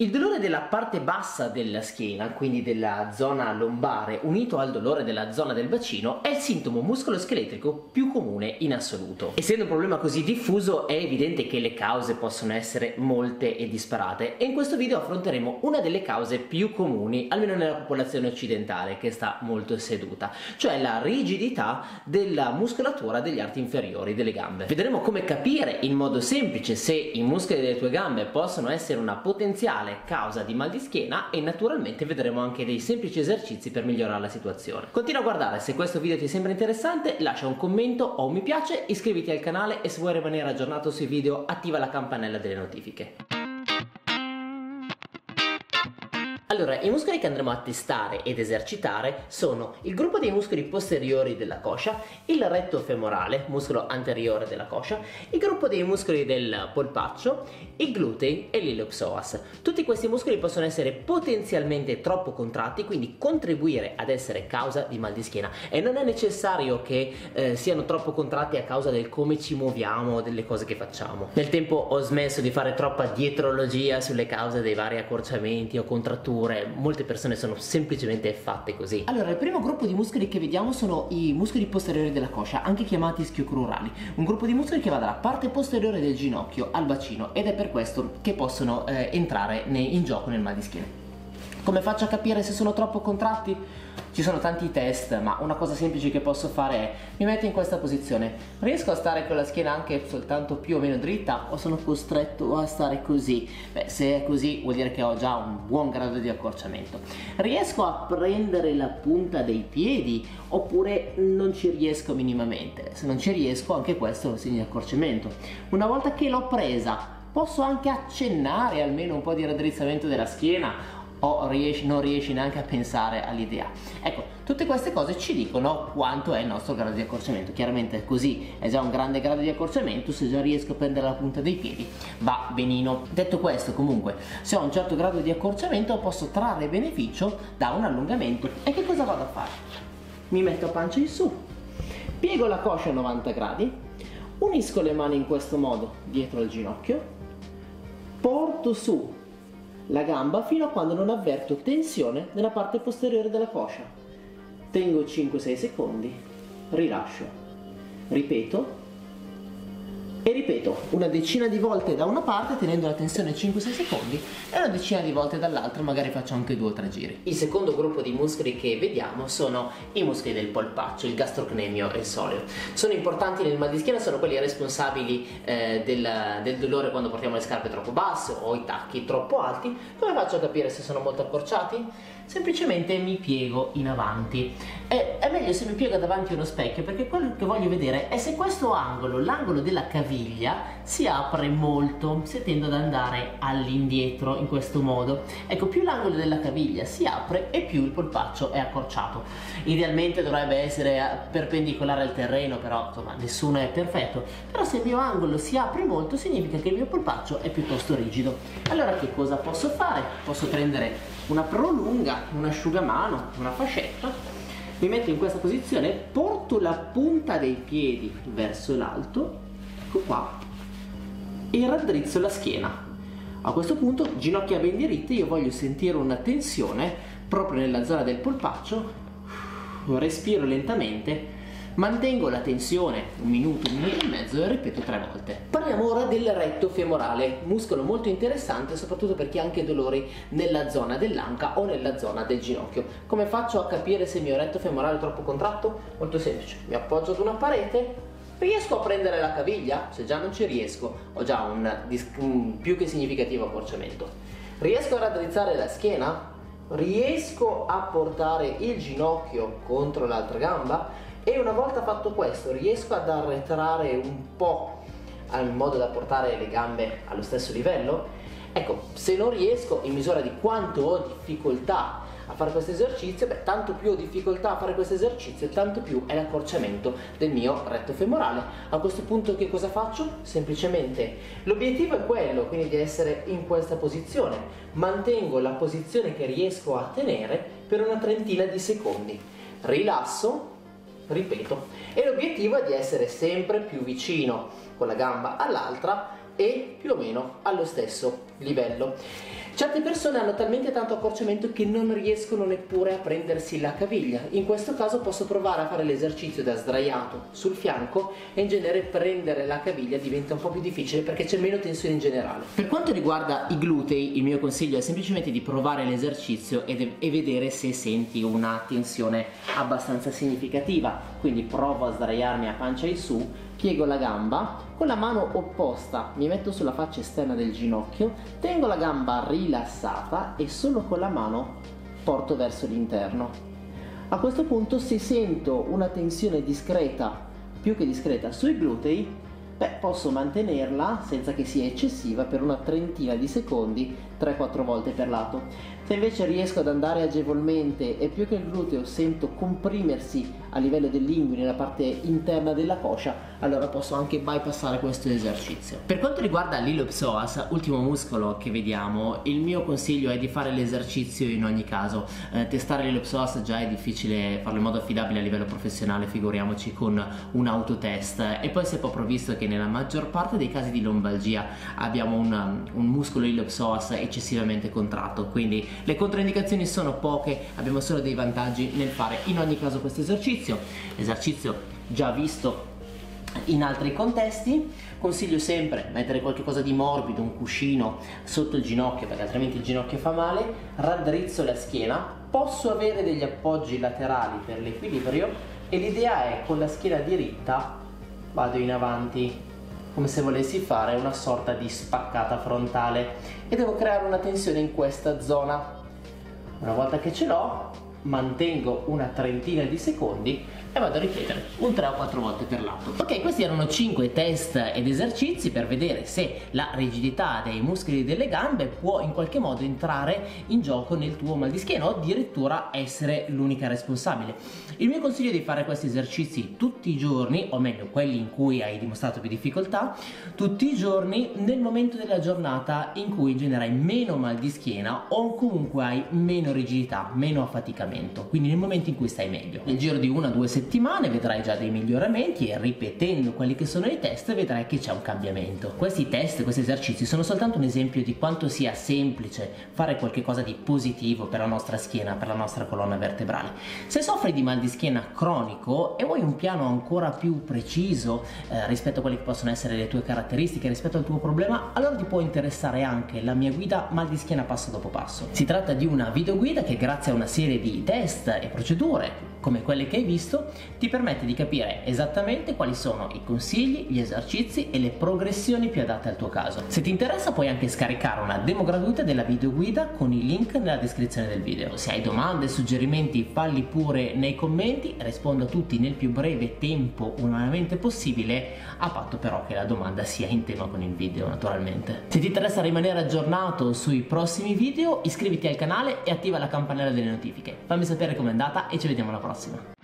Il dolore della parte bassa della schiena, quindi della zona lombare, unito al dolore della zona del bacino, è il sintomo muscoloscheletrico più comune in assoluto. Essendo un problema così diffuso, è evidente che le cause possono essere molte e disparate, e in questo video affronteremo una delle cause più comuni, almeno nella popolazione occidentale, che sta molto seduta, cioè la rigidità della muscolatura degli arti inferiori delle gambe. Vedremo come capire in modo semplice se i muscoli delle tue gambe possono essere una potenziale causa di mal di schiena, e naturalmente vedremo anche dei semplici esercizi per migliorare la situazione. Continua a guardare, se questo video ti sembra interessante lascia un commento o un mi piace, iscriviti al canale e se vuoi rimanere aggiornato sui video attiva la campanella delle notifiche. Allora, i muscoli che andremo a testare ed esercitare sono il gruppo dei muscoli posteriori della coscia, il retto femorale, muscolo anteriore della coscia, il gruppo dei muscoli del polpaccio, i glutei e l'iliopsoas. Tutti questi muscoli possono essere potenzialmente troppo contratti, quindi contribuire ad essere causa di mal di schiena, e non è necessario che siano troppo contratti a causa del come ci muoviamo, delle cose che facciamo. Nel tempo ho smesso di fare troppa dietrologia sulle cause dei vari accorciamenti o contratture. Molte persone sono semplicemente fatte così. Allora, il primo gruppo di muscoli che vediamo sono i muscoli posteriori della coscia, anche chiamati ischiocrurali, un gruppo di muscoli che va dalla parte posteriore del ginocchio al bacino, ed è per questo che possono entrare in gioco nel mal di schiena. Come faccio a capire se sono troppo contratti? Ci sono tanti test, ma una cosa semplice che posso fare è: mi metto in questa posizione, riesco a stare con la schiena anche soltanto più o meno dritta, o sono costretto a stare così? Beh, se è così vuol dire che ho già un buon grado di accorciamento. Riesco a prendere la punta dei piedi oppure non ci riesco minimamente? Se non ci riesco, anche questo è un segno di accorciamento. Una volta che l'ho presa, posso anche accennare almeno un po' di raddrizzamento della schiena, o non riesci neanche a pensare all'idea. Ecco, tutte queste cose ci dicono quanto è il nostro grado di accorciamento. Chiaramente così è già un grande grado di accorciamento, se già riesco a prendere la punta dei piedi va benino. Detto questo, comunque, se ho un certo grado di accorciamento posso trarre beneficio da un allungamento. E che cosa vado a fare? Mi metto a pancia in su, piego la coscia a 90 gradi, unisco le mani in questo modo dietro al ginocchio, porto su la gamba fino a quando non avverto tensione nella parte posteriore della coscia. Tengo 5-6 secondi, rilascio, ripeto e ripeto una decina di volte da una parte tenendo la tensione 5-6 secondi e una decina di volte dall'altra, magari faccio anche 2 o 3 giri. Il secondo gruppo di muscoli che vediamo sono i muscoli del polpaccio, il gastrocnemio e il soleo. Sono importanti nel mal di schiena, sono quelli responsabili del dolore quando portiamo le scarpe troppo basse o i tacchi troppo alti. Come faccio a capire se sono molto accorciati? Semplicemente mi piego in avanti. È meglio se mi piego davanti a uno specchio, perché quello che voglio vedere è se questo angolo, l'angolo della caviglia, si apre molto, se tendo ad andare all'indietro in questo modo. Ecco, più l'angolo della caviglia si apre e più il polpaccio è accorciato. Idealmente dovrebbe essere perpendicolare al terreno, però insomma nessuno è perfetto. Però se il mio angolo si apre molto significa che il mio polpaccio è piuttosto rigido. Allora che cosa posso fare? Posso prendere una prolunga, un asciugamano, una fascetta, mi metto in questa posizione, porto la punta dei piedi verso l'alto, ecco qua, e raddrizzo la schiena. A questo punto, ginocchia ben diritte, io voglio sentire una tensione proprio nella zona del polpaccio, respiro lentamente, mantengo la tensione 1 minuto, 1 minuto e mezzo e ripeto 3 volte. Parliamo ora del retto femorale, muscolo molto interessante soprattutto per chi ha anche dolori nella zona dell'anca o nella zona del ginocchio. Come faccio a capire se il mio retto femorale è troppo contratto? Molto semplice, mi appoggio ad una parete, riesco a prendere la caviglia? Se già non ci riesco, ho già un più che significativo accorciamento. Riesco a raddrizzare la schiena? Riesco a portare il ginocchio contro l'altra gamba? E una volta fatto questo riesco ad arretrare un po' in modo da portare le gambe allo stesso livello? Ecco, se non riesco, in misura di quanto ho difficoltà a fare questo esercizio, beh, tanto più ho difficoltà a fare questo esercizio, tanto più è l'accorciamento del mio retto femorale. A questo punto che cosa faccio? Semplicemente l'obiettivo è quello, quindi di essere in questa posizione. Mantengo la posizione che riesco a tenere per una trentina di secondi. Rilasso, ripeto, e l'obiettivo è di essere sempre più vicino con la gamba all'altra e più o meno allo stesso livello. Certe persone hanno talmente tanto accorciamento che non riescono neppure a prendersi la caviglia. In questo caso posso provare a fare l'esercizio da sdraiato sul fianco e in genere prendere la caviglia diventa un po' più difficile perché c'è meno tensione in generale. Per quanto riguarda i glutei, il mio consiglio è semplicemente di provare l'esercizio e vedere se senti una tensione abbastanza significativa. Quindi provo a sdraiarmi a pancia in su, piego la gamba, con la mano opposta mi metto sulla faccia esterna del ginocchio, tengo la gamba rilassata e solo con la mano porto verso l'interno. A questo punto, se sento una tensione discreta, più che discreta, sui glutei, posso mantenerla senza che sia eccessiva per una trentina di secondi, 3-4 volte per lato. Se invece riesco ad andare agevolmente e più che il gluteo sento comprimersi a livello dell'inguine nella parte interna della coscia, allora posso anche bypassare questo esercizio. Per quanto riguarda l'iliopsoas, ultimo muscolo che vediamo, il mio consiglio è di fare l'esercizio in ogni caso. Testare l'iliopsoas già è difficile farlo in modo affidabile a livello professionale, figuriamoci con un autotest. E poi si è proprio visto che nella maggior parte dei casi di lombalgia abbiamo un muscolo iliopsoas eccessivamente contratto, quindi le controindicazioni sono poche, abbiamo solo dei vantaggi nel fare in ogni caso questo esercizio già visto in altri contesti. Consiglio sempre mettere qualcosa di morbido, un cuscino sotto il ginocchio perché altrimenti il ginocchio fa male, raddrizzo la schiena, posso avere degli appoggi laterali per l'equilibrio e l'idea è con la schiena diritta vado in avanti come se volessi fare una sorta di spaccata frontale e devo creare una tensione in questa zona. Una volta che ce l'ho, mantengo una trentina di secondi e vado a ripetere un 3 o 4 volte per lato. Ok, questi erano 5 test ed esercizi per vedere se la rigidità dei muscoli delle gambe può in qualche modo entrare in gioco nel tuo mal di schiena o addirittura essere l'unica responsabile. Il mio consiglio è di fare questi esercizi tutti i giorni, o meglio quelli in cui hai dimostrato più difficoltà, tutti i giorni nel momento della giornata in cui generai meno mal di schiena o comunque hai meno rigidità, meno affaticamento, quindi nel momento in cui stai meglio. Nel giro di 1 o 2 settimane vedrai già dei miglioramenti e ripetendo quelli che sono i test vedrai che c'è un cambiamento. Questi test, questi esercizi sono soltanto un esempio di quanto sia semplice fare qualcosa di positivo per la nostra schiena, per la nostra colonna vertebrale. Se soffri di mal di schiena cronico e vuoi un piano ancora più preciso rispetto a quelle che possono essere le tue caratteristiche, rispetto al tuo problema, allora ti può interessare anche la mia guida mal di schiena passo dopo passo. Si tratta di una videoguida che grazie a una serie di test e procedure come quelle che hai visto ti permette di capire esattamente quali sono i consigli, gli esercizi e le progressioni più adatte al tuo caso. Se ti interessa puoi anche scaricare una demo gratuita della videoguida con i link nella descrizione del video. Se hai domande, suggerimenti, falli pure nei commenti, rispondo a tutti nel più breve tempo umanamente possibile, a patto però che la domanda sia in tema con il video naturalmente. Se ti interessa rimanere aggiornato sui prossimi video, iscriviti al canale e attiva la campanella delle notifiche. Fammi sapere com'è andata e ci vediamo alla prossima.